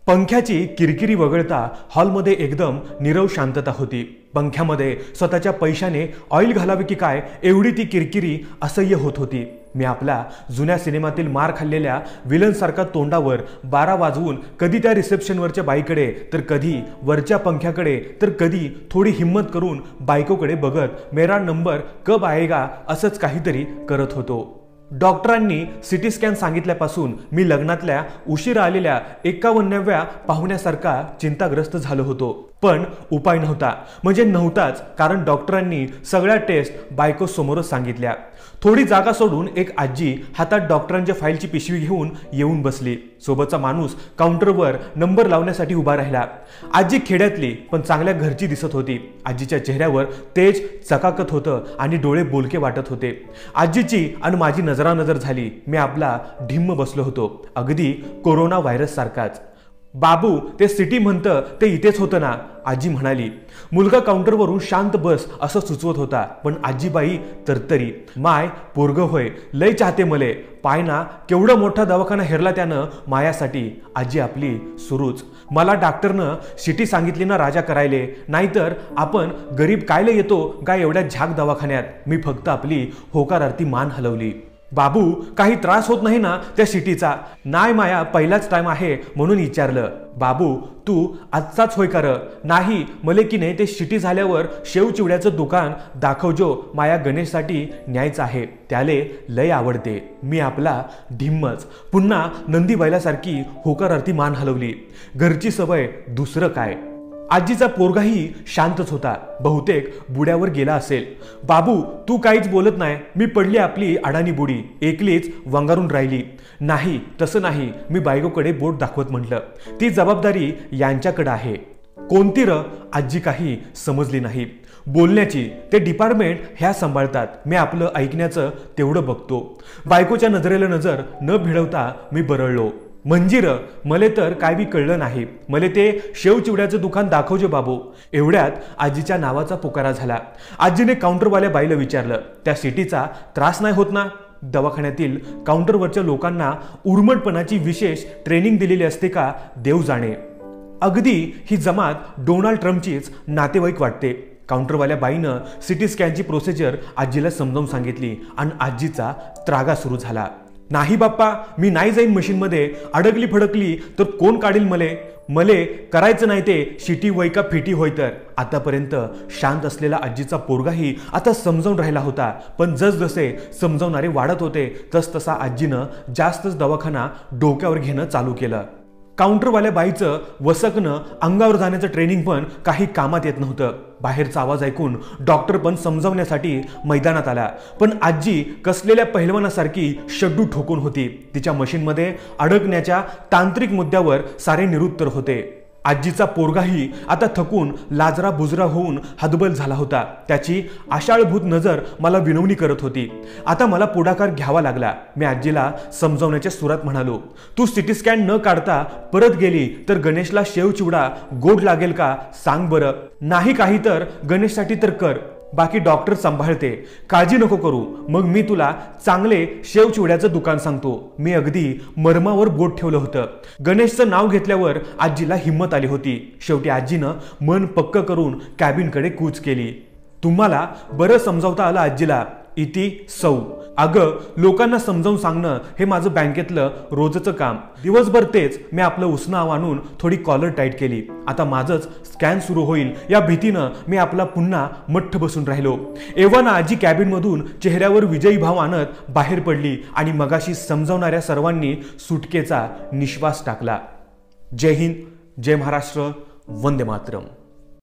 पंख्याची किरकिरी वगळता हॉलमध्ये एकदम नीरव शांतता होती। पंख्यामध्ये स्वतःच्या पैशाने ऑइल घालावे की काय एवढी ती किरकिरी असह्य होत होती। मी आपल्या जुन्या सिनेमातील मार खाल्लेल्या विलन सारखा तोंडावर 12 वाजवून कधी त्या रिसेप्शनवरच्या बाईकडे तर कधी वरच्या पंख्याकडे तर कधी थोडी हिम्मत करून बायकोकडे बघत मेरा नंबर कब आएगा असंच काहीतरी करत होतो। डॉक्टरांनी सिटी स्कॅन सांगितल्यापासून मी लग्नातल्या उशिरा आलेल्या 51व्या पाहुण्यासारखा चिंताग्रस्त झालो होतो, पण उपाय नव्हता। म्हणजे नव्हताच, कारण डॉक्टरांनी सगळ्या टेस्ट बायको समोरच सांगितल्या। थोडी जागा सोडून एक आजी हातात डॉक्टरांच्या फाईलची पिशवी घेऊन येऊन बसली। सोबतचा माणूस काउंटरवर नंबर लावण्यासाठी उभा राहिला। आजी खेड्यातली पण चांगल्या घरची दिसत होती। आजीच्या चेहऱ्यावर तेज चकाकत होतं आणि डोळे बोलके वाटत होते। आजीची आणि माझी नजरानजर झाली। मी आपला ढिम्म बसलो होतो, अगदी कोरोना व्हायरस सारखाच। बाबू, ते सिटी म्हणतं ते इथेच होतं ना, आजी म्हणाली। मुलगा काउंटरवरून शांत बस असं सुचवत होता, पण आजीबाई तरतरी, माय पोरग होय, लय चाहते मले, पाय ना केवढा मोठा दवाखाना हेरला त्यानं मायासाठी। आजी आपली सुरूच, मला डॉक्टरनं सिटी सांगितली ना राजा करायले, नाहीतर आपण गरीब कायले येतो काय एवढ्या झाक दवाखान्यात। मी फक्त आपली होकारार्थी मान हलवली। बाबू, काही त्रास होत नाही ना त्या सिटीचा? नाही माया, पहिलाच टाइम आहे म्हणून विचारलं। बाबू, तू आजचाच होय कर? नाही, मले की नाही ते सिटी झाल्यावर शेव चिवड्याचं दुकान दाखव जो माया गणेशसाठी न्यायचं आहे, त्याले लय आवडते। मी आपला ढिम्मच पुन्हा नंदी बैलासारखी होकारार्थी मान हलवली। घरची सवय, दुसरं काय। आजीचा पोरगाही शांतच होता, बहुतेक बुड्यावर गेला असेल। बाबू, तू काहीच बोलत नाही? मी पडली आपली अडाणी बुडी, एकलीच वंगारून राहिली। नाही, तसं नाही, मी बायकोकडे बोट दाखवत म्हटलं, ती जबाबदारी यांच्याकडे आहे। कोणती र? आजी काही समजली नाही। बोलण्याची ते डिपार्टमेंट ह्या सांभाळतात, मी आपलं ऐकण्याचं तेवढं बघतो। बायकोच्या नजरेला नजर न भिडवता मी बरळलो। मंजिर, मले तर काय बी कळलं नाही, मले ते शेव चिवड्याचं दुकान दाखवजे बाबू। एवढ्यात आजीच्या नावाचा पुकारा झाला। आजीने काउंटरवाल्या बाईला विचारलं, त्या सिटीचा त्रास नाही होत ना? दवाखान्यातील काउंटरवरच्या लोकांना उर्मटपणाची विशेष ट्रेनिंग दिलेली असते का देव जाणे। अगदी ही जमात डोनाल्ड ट्रम्पचीच नातेवाईक वाटते। काउंटरवाल्या बाईनं सिटी स्कॅनची प्रोसिजर आजीला समजावून सांगितली आणि आजीचा त्रागा सुरू झाला। नाही बाप्पा, मी नाही जाईन मशीनमध्ये, अडकली फडकली तर कोण काढील मले? मले करायचं नाही ते शिटी वय का फिटी होय तर। आतापर्यंत शांत असलेला आजीचा पोरगाही आता समजावून राहिला होता, पण जसजसे समजावणारे वाढत होते तसतसा आजीनं जास्तच दवाखाना डोक्यावर घेणं चालू केलं। काउंटरवाल्या बाईचं वसकनं अंगावर जाण्याचं ट्रेनिंग पण काही कामात येत नव्हतं। बाहेरचा आवाज ऐकून डॉक्टर पण समजावण्यासाठी मैदानात आला, पण आजी कसलेल्या पहिलवानासारखी शड्डू ठोकून होती। तिच्या मशीनमध्ये अडकण्याच्या तांत्रिक मुद्द्यावर सारे निरुत्तर होते। आजीचा पोरगाही आता थकून लाजरा बुजरा होऊन हतबल झाला होता। त्याची आशाळभूत नजर मला विनवणी करत होती। आता मला पुढाकार घ्यावा लागला। मी आजीला समजावण्याच्या सुरात म्हणालो, तू सिटी स्कॅन न काढता परत गेली तर गणेशला शेव चिवडा गोड लागेल का सांग बरं? नाही काही तर गणेशसाठी तर कर, बाकी डॉक्टर सांभाळते, काळजी नको करू। मग मी तुला चांगले शेव चिवड्याचं दुकान सांगतो। मी अगदी मर्मावर बोट ठेवलं होतं। गणेशचं नाव घेतल्यावर आजीला हिंमत आली होती। शेवटी आजीनं मन पक्क करून कॅबिनकडे कूच केली। तुम्हाला बरं समजावता आलं आजीला? इति सौ। अगं, लोकांना समजावून सांगणं हे माझं बँकेतलं रोजचं काम। दिवसभर तेच। मी आपलं उसनं आणून थोडी कॉलर टाईट केली। आता माझंच स्कॅन सुरू होईल या भीतीनं मी आपला पुन्हा मठ्ठ बसून राहिलो। एव्हाना आजी कॅबिनमधून चेहऱ्यावर विजयी भाव आणत बाहेर पडली आणि मगाशी समजावणाऱ्या सर्वांनी सुटकेचा निश्वास टाकला। जय हिंद, जय महाराष्ट्र, वंदे मातरम।